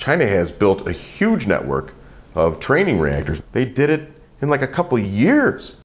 China has built a huge network of training reactors. They did it in like a couple years.